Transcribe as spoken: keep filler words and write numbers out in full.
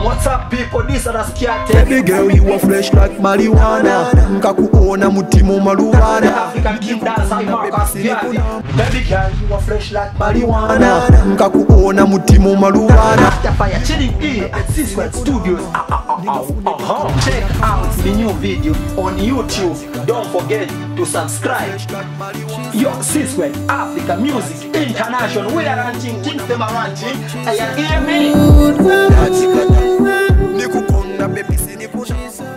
What's up people, this is Raskia. Baby girl, you are fresh like marijuana. Nkakuona mutimu maruwana. African King dance, I Marcus Garvey. Baby girl, you are fresh like marijuana. Nkakuona mutimu maruwana. After fire, chilling here at C Squared Studios. Uh, uh, uh, uh, uh-huh. Check out the new video on YouTube. Don't forget to subscribe. Yo, C Squared Africa Music International. We are ranching, things them are ranching. I hear me. Nikukona baby, sini